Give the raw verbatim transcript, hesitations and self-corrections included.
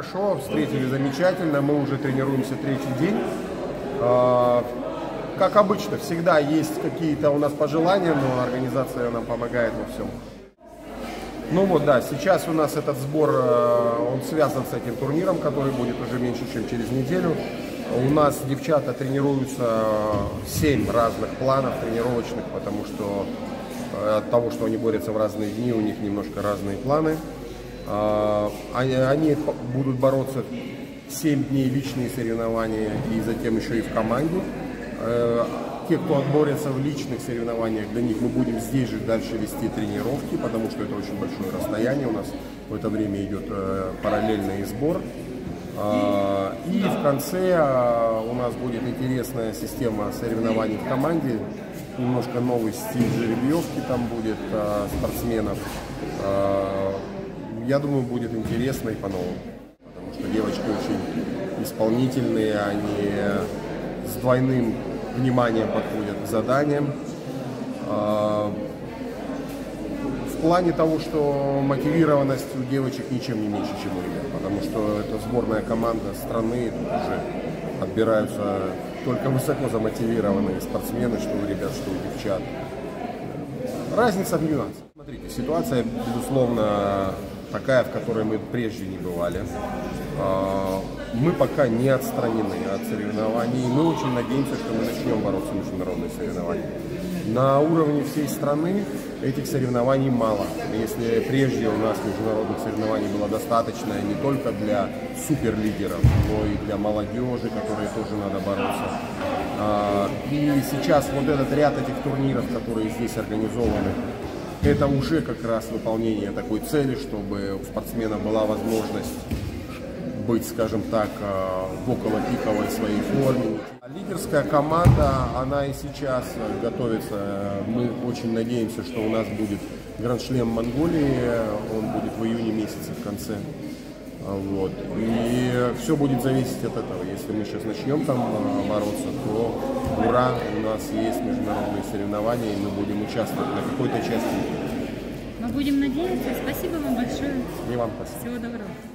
хорошо, встретили замечательно, мы уже тренируемся третий день. Как обычно, всегда есть какие-то у нас пожелания, но организация нам помогает во всем. Ну вот, да, сейчас у нас этот сбор, он связан с этим турниром, который будет уже меньше, чем через неделю. У нас девчата тренируются семь разных планов тренировочных, потому что от того, что они борются в разные дни, у них немножко разные планы. Они будут бороться семь дней личные соревнования и затем еще и в команде. Те, кто отборется в личных соревнованиях, для них мы будем здесь же дальше вести тренировки, потому что это очень большое расстояние. У нас в это время идет параллельный сбор. И в конце у нас будет интересная система соревнований в команде. Немножко новый стиль жеребьевки там будет спортсменов. Я думаю, будет интересно и по-новому. Потому что девочки очень исполнительные, они с двойным вниманием подходят к заданиям. В плане того, что мотивированность у девочек ничем не меньше, чем у ребят, потому что это сборная команда страны, тут уже отбираются только высоко замотивированные спортсмены, что у ребят, что у девчат. Разница в нюансах. Смотрите, ситуация, безусловно, такая, в которой мы прежде не бывали. Мы пока не отстранены от соревнований. Мы очень надеемся, что мы начнем бороться в международные соревнования. На уровне всей страны этих соревнований мало. Если прежде у нас международных соревнований было достаточно не только для суперлидеров, но и для молодежи, которой тоже надо бороться. И сейчас вот этот ряд этих турниров, которые здесь организованы, это уже как раз выполнение такой цели, чтобы у спортсмена была возможность быть, скажем так, в околопиковой своей форме. Лидерская команда, она и сейчас готовится. Мы очень надеемся, что у нас будет Гранд-шлем Монголии, он будет в июне месяце в конце. Вот. И все будет зависеть от этого. Если мы сейчас начнем там бороться, то ура, у нас есть международные соревнования, и мы будем участвовать на какой-то части. Мы будем надеяться. Спасибо вам большое. И вам спасибо. Всего доброго.